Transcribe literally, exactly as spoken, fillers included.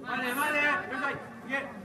前で前で、よいしょいけ。